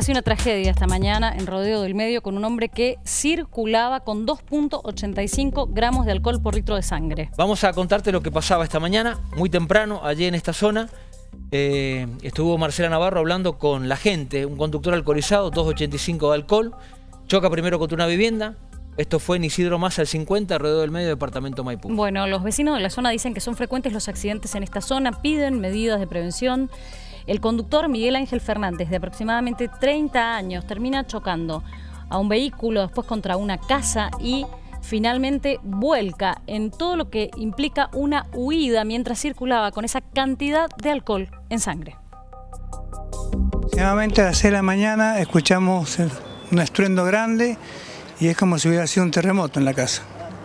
Hace una tragedia esta mañana en Rodeo del Medio con un hombre que circulaba con 2,85 gramos de alcohol por litro de sangre. Vamos a contarte lo que pasaba esta mañana, muy temprano, allí en esta zona. Estuvo Marcela Navarro hablando con la gente, un conductor alcoholizado, 2,85 de alcohol, choca primero contra una vivienda. Esto fue en Isidro Massa, el 50, Rodeo del Medio, departamento Maipú. Bueno, los vecinos de la zona dicen que son frecuentes los accidentes en esta zona, piden medidas de prevención. El conductor Miguel Ángel Fernández, de aproximadamente 30 años, termina chocando a un vehículo, después contra una casa y finalmente vuelca en todo lo que implica una huida mientras circulaba con esa cantidad de alcohol en sangre. Nuevamente a las 6 de la mañana escuchamos un estruendo grande y es como si hubiera sido un terremoto en la casa.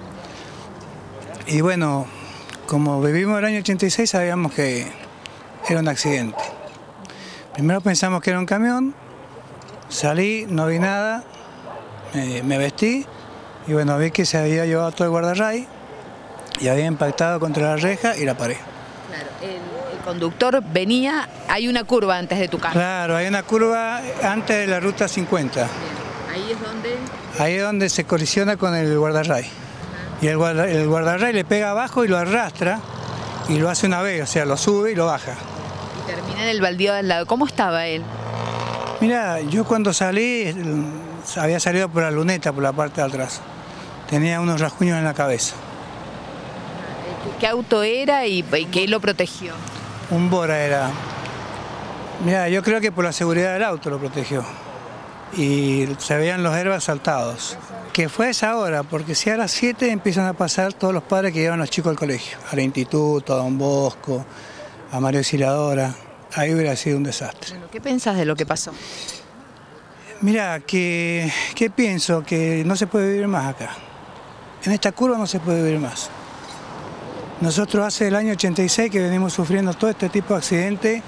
Y bueno, como vivimos el año 86 sabíamos que era un accidente. Primero pensamos que era un camión, salí, no vi nada, me vestí y bueno, vi que se había llevado todo el guardarray y había impactado contra la reja y la pared. Claro, el conductor venía, hay una curva antes de tu casa. Claro, hay una curva antes de la ruta 50. Bien. Ahí es donde... Ahí es donde se colisiona con el guardarray. Y el guardarray le pega abajo y lo arrastra y lo hace una vez, o sea, lo sube y lo baja. Y termina en el baldío de al lado. ¿Cómo estaba él? Mira, yo cuando salí, había salido por la luneta, por la parte de atrás. Tenía unos rasguños en la cabeza. ¿Qué auto era y qué lo protegió? Un Bora era. Mira, yo creo que por la seguridad del auto lo protegió. Y se veían los herbas saltados. Que fue a esa hora, porque si a las 7 empiezan a pasar todos los padres que llevan a los chicos al colegio, al instituto, a Don Bosco, a María Auxiliadora, ahí hubiera sido un desastre. Bueno, ¿qué pensás de lo que pasó? Mira, ¿qué pienso? Que no se puede vivir más acá. En esta curva no se puede vivir más. Nosotros hace el año 86 que venimos sufriendo todo este tipo de accidentes,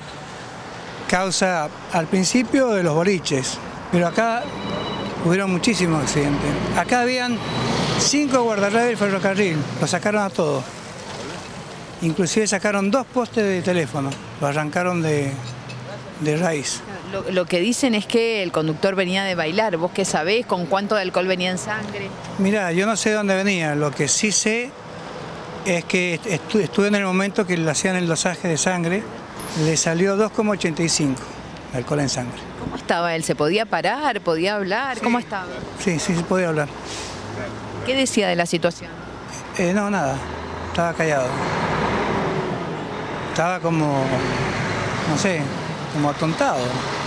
causa al principio de los boliches, pero acá hubieron muchísimos accidentes. Acá habían 5 guardarrayes del ferrocarril, los sacaron a todos. Inclusive sacaron 2 postes de teléfono, lo arrancaron de raíz. Lo que dicen es que el conductor venía de bailar. ¿Vos qué sabés? ¿Con cuánto de alcohol venía en sangre? Mirá, yo no sé de dónde venía. Lo que sí sé es que estuve en el momento que le hacían el dosaje de sangre. Le salió 2,85 de alcohol en sangre. ¿Cómo estaba él? ¿Se podía parar? ¿Podía hablar? Sí. ¿Cómo estaba? Sí, se podía hablar. ¿Qué decía de la situación? No, nada. Estaba callado. Estaba como, no sé, como atontado.